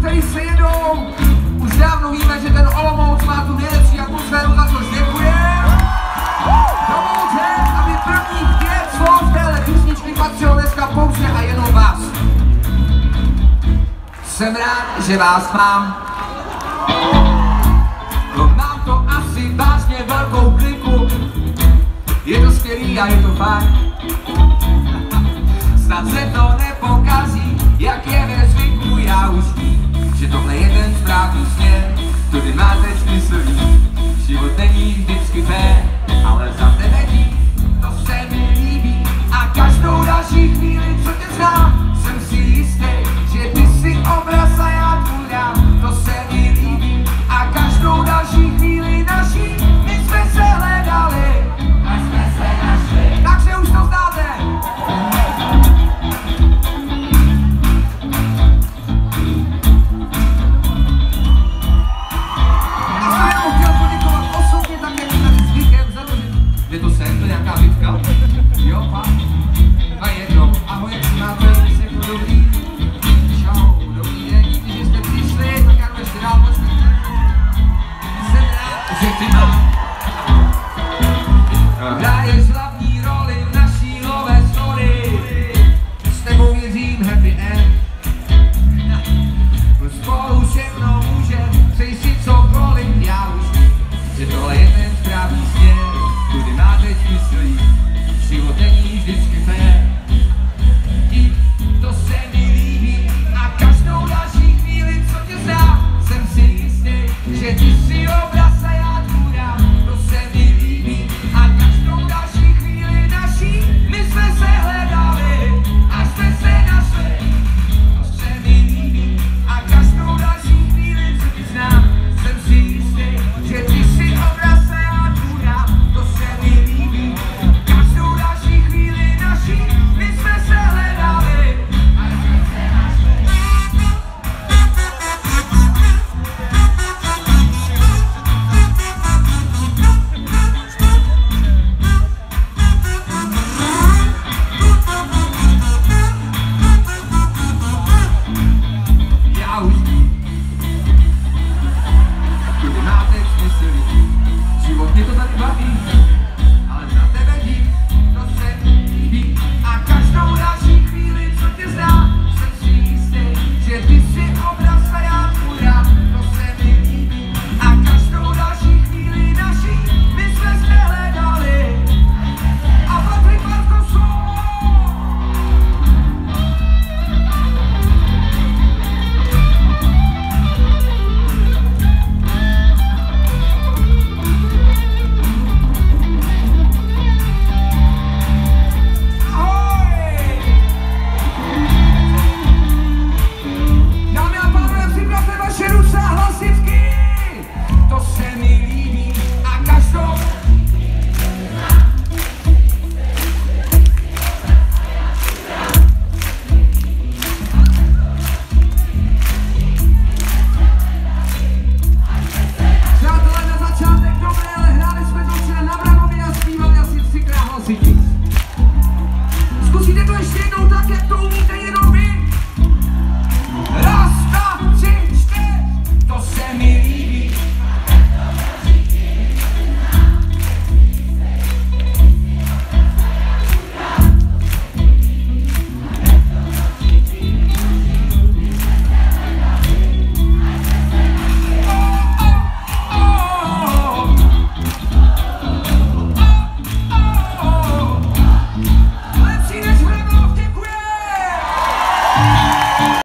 který se jedou. Už dávno víme, že ten Olomouc má tu nejlepší atmosféru, za což děkujeme. Dovolte, aby prvních 5 slov téhle písničky patřilo dneska pouze a jenom vás. Jsem rád, že vás mám. Mám to asi vážně velkou kliku. Je to skvělý a je to fajn. Snad se to nepokazí, jak je ve zvyku. Já už vím, že tohle je ten správný směr. Tudy máte smysl. Život není vždycky fér, ale za tebe dík, to se mi líbí. A každou další chvíli, co tě znám, jsem si jistý, že ty jsi obraz a já tvůj dám. To se mi líbí. A každou další chvíli naší, my jsme se hledali a jsme se našli. Takže už to znáte. A já bych chtěl poděkovat osobně také tady zvykem za to, že to sem, to je nějaká bitka. Jo, pak. A jedno. Ahoj, jak se máte, všechno dobrý. Čau, dobrý den, díky, že jste přišli, tak já jdu ještě dál počkat. Jsem rád, že ty máš